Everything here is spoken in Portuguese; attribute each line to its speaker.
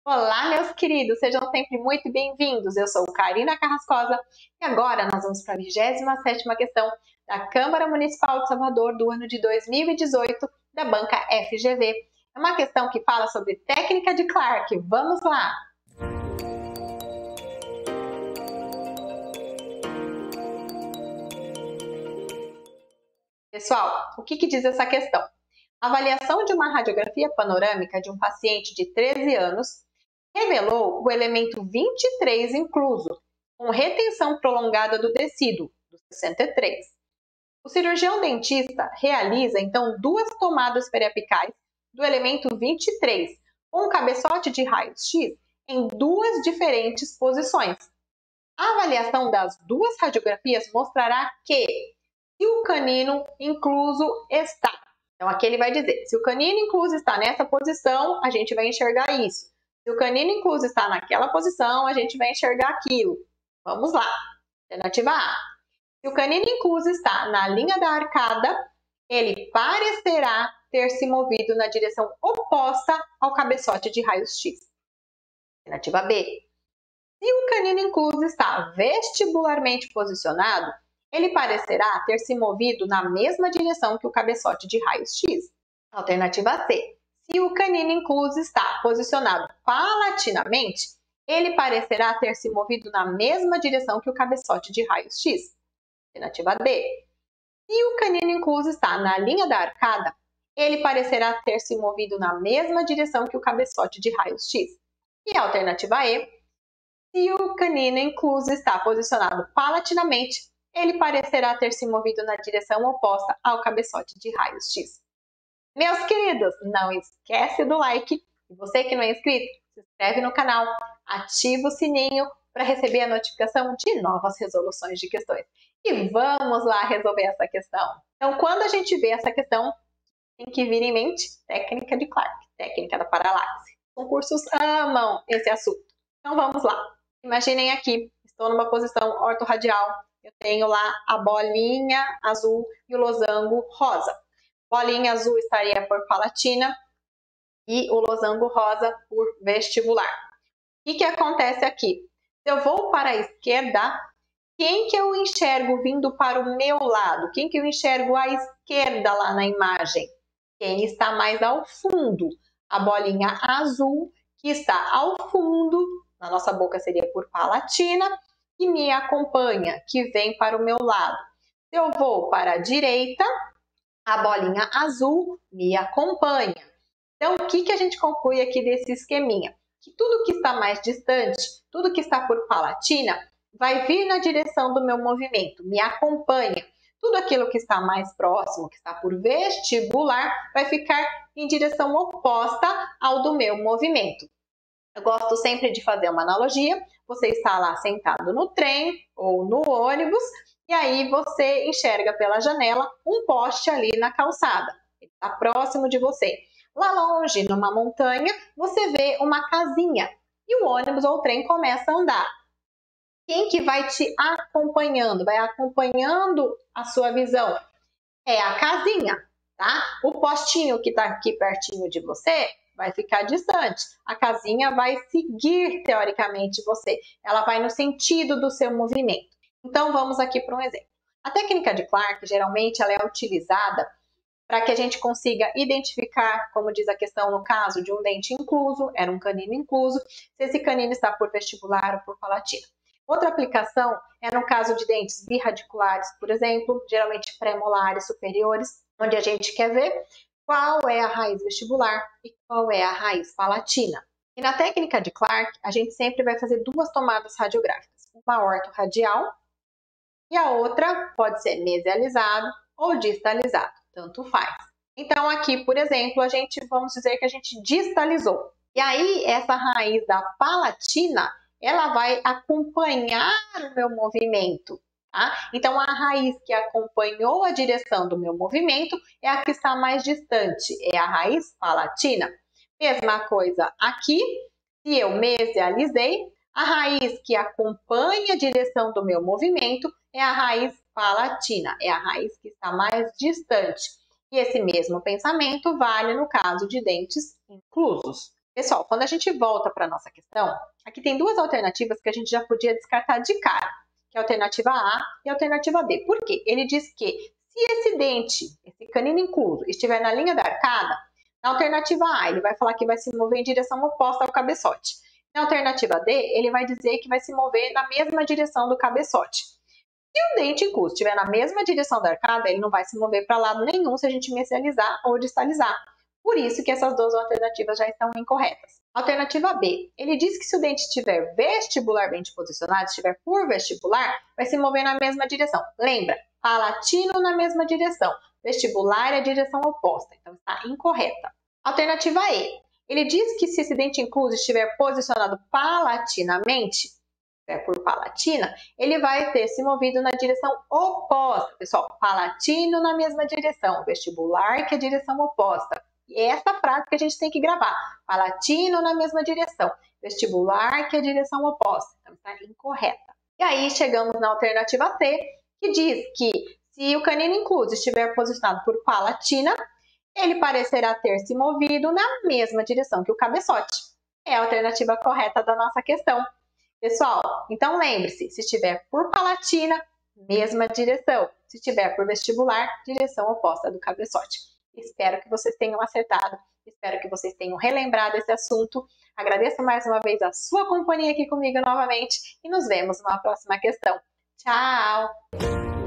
Speaker 1: Olá, meus queridos, sejam sempre muito bem-vindos. Eu sou Karina Carrascosa e agora nós vamos para a 27ª questão da Câmara Municipal de Salvador do ano de 2018 da banca FGV. É uma questão que fala sobre técnica de Clark. Vamos lá! Pessoal, o que diz essa questão? A avaliação de uma radiografia panorâmica de um paciente de 13 anos revelou o elemento 23 incluso, com retenção prolongada do tecido, do 63. O cirurgião dentista realiza, então, duas tomadas periapicais do elemento 23, com um cabeçote de raio-x em duas diferentes posições. A avaliação das duas radiografias mostrará que, se o canino incluso está. Então, aqui ele vai dizer, se o canino incluso está nessa posição, a gente vai enxergar isso. Se o canino incluso está naquela posição, a gente vai enxergar aquilo. Vamos lá. Alternativa A. Se o canino incluso está na linha da arcada, ele parecerá ter se movido na direção oposta ao cabeçote de raios-x. Alternativa B. Se o canino incluso está vestibularmente posicionado, ele parecerá ter se movido na mesma direção que o cabeçote de raios-x. Alternativa C. Se o canino incluso está posicionado palatinamente, ele parecerá ter se movido na mesma direção que o cabeçote de raios-x. Alternativa D. Se o canino incluso está na linha da arcada, ele parecerá ter se movido na mesma direção que o cabeçote de raios-x. E a alternativa E. Se o canino incluso está posicionado palatinamente, ele parecerá ter se movido na direção oposta ao cabeçote de raios-x. Meus queridos, não esquece do like. E você que não é inscrito, se inscreve no canal, ativa o sininho para receber a notificação de novas resoluções de questões. E vamos lá resolver essa questão. Então, quando a gente vê essa questão, tem que vir em mente técnica de Clark, técnica da paralaxe. Os concursos amam esse assunto. Então, vamos lá. Imaginem aqui, estou numa posição ortorradial. Eu tenho lá a bolinha azul e o losango rosa. Bolinha azul estaria por palatina e o losango rosa por vestibular. O que acontece aqui? Se eu vou para a esquerda, quem que eu enxergo vindo para o meu lado? Quem que eu enxergo à esquerda lá na imagem? Quem está mais ao fundo? A bolinha azul que está ao fundo, na nossa boca seria por palatina, que me acompanha, que vem para o meu lado. Se eu vou para a direita, a bolinha azul me acompanha. Então, o que a gente conclui aqui desse esqueminha? Que tudo que está mais distante, tudo que está por palatina, vai vir na direção do meu movimento, me acompanha. Tudo aquilo que está mais próximo, que está por vestibular, vai ficar em direção oposta ao do meu movimento. Eu gosto sempre de fazer uma analogia. Você está lá sentado no trem ou no ônibus e aí você enxerga pela janela um poste ali na calçada. Ele está próximo de você. Lá longe, numa montanha, você vê uma casinha e o ônibus ou o trem começa a andar. Quem que vai te acompanhando? Vai acompanhando a sua visão? É a casinha, tá? O postinho que está aqui pertinho de você vai ficar distante. A casinha vai seguir, teoricamente, você. Ela vai no sentido do seu movimento. Então, vamos aqui para um exemplo. A técnica de Clark, geralmente, ela é utilizada para que a gente consiga identificar, como diz a questão no caso de um dente incluso, era um canino incluso, se esse canino está por vestibular ou por palatina. Outra aplicação é no caso de dentes birradiculares, por exemplo, geralmente pré-molares superiores, onde a gente quer ver qual é a raiz vestibular e qual é a raiz palatina. E na técnica de Clark, a gente sempre vai fazer duas tomadas radiográficas, uma ortorradial e a outra pode ser mesializado ou distalizado, tanto faz. Então aqui, por exemplo, vamos dizer que a gente distalizou. E aí essa raiz da palatina, ela vai acompanhar o meu movimento, tá? Então, a raiz que acompanhou a direção do meu movimento é a que está mais distante, é a raiz palatina. Mesma coisa aqui, se eu mesializei, a raiz que acompanha a direção do meu movimento é a raiz palatina, é a raiz que está mais distante. E esse mesmo pensamento vale no caso de dentes inclusos. Pessoal, quando a gente volta para a nossa questão, aqui tem duas alternativas que a gente já podia descartar de cara, que é a alternativa A e a alternativa B. Por quê? Ele diz que se esse dente, esse canino incluso, estiver na linha da arcada, na alternativa A ele vai falar que vai se mover em direção oposta ao cabeçote. Na alternativa D, ele vai dizer que vai se mover na mesma direção do cabeçote. Se o dente incluso estiver na mesma direção da arcada, ele não vai se mover para lado nenhum se a gente mesializar ou distalizar. Por isso que essas duas alternativas já estão incorretas. Alternativa B, ele diz que se o dente estiver vestibularmente posicionado, estiver por vestibular, vai se mover na mesma direção. Lembra, palatino na mesma direção, vestibular é a direção oposta, então está incorreta. Alternativa E, ele diz que se esse dente incluso estiver posicionado palatinamente, por palatina, ele vai ter se movido na direção oposta. Pessoal, palatino na mesma direção, vestibular que é a direção oposta. E essa frase que a gente tem que gravar, palatino na mesma direção, vestibular que é a direção oposta. Então, está incorreta. E aí, chegamos na alternativa C, que diz que se o canino incluso estiver posicionado por palatina, ele parecerá ter se movido na mesma direção que o cabeçote. É a alternativa correta da nossa questão. Pessoal, então lembre-se, se estiver por palatina, mesma direção. Se estiver por vestibular, direção oposta do cabeçote. Espero que vocês tenham acertado, espero que vocês tenham relembrado esse assunto. Agradeço mais uma vez a sua companhia aqui comigo novamente e nos vemos numa próxima questão. Tchau!